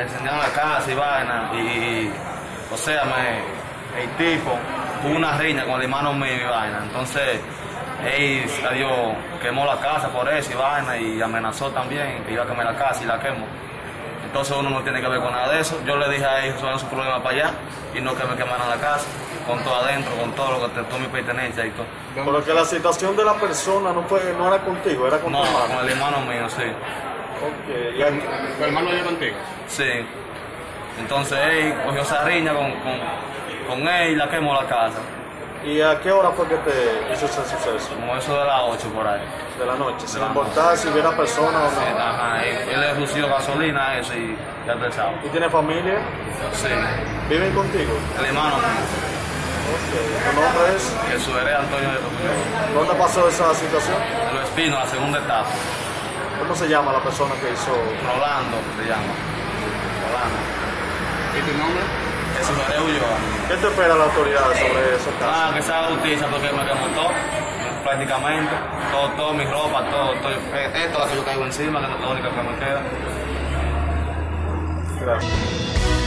incendiaron la casa y vaina, o sea, el tipo tuvo una riña con el hermano mío y vaina, entonces él quemó la casa por eso y vaina, y amenazó también que iba a quemar la casa y la quemó. Entonces uno no tiene que ver con nada de eso. Yo le dije a ellos, son sus problemas para allá, y no que me quemaran la casa, con todo adentro, con todo lo que toda mi pertenencia y todo. Pero que la situación de la persona no era contigo, era con tu hermano. Con el hermano mío, sí. Ok. ¿Tu hermano vive contigo? Sí. Entonces él cogió esa riña con él y la quemó la casa. ¿Y a qué hora fue que te hizo ese suceso? Como eso de las 8 por ahí. De la noche, sin importar si hubiera persona o Sí, no. ajá, él le redució gasolina a eso y ya empezaba. ¿Y tiene familia? Sí. ¿Viven contigo? El hermano mío, Ok. ¿Tu nombre es? Jesús Heredia Antonio de Tocuyo. ¿Dónde pasó esa situación? En Los Espinos, la segunda etapa. ¿Cómo se llama la persona que hizo? Rolando se llama. Rolando. ¿Y tu nombre? Jesús Heredia Ulloa. ¿Qué te espera la autoridad sobre ese caso? Que sea justicia porque me quemó todo, prácticamente. Todo mi ropa, todo. Esto, lo que yo caigo encima, que es lo único que me queda. Gracias.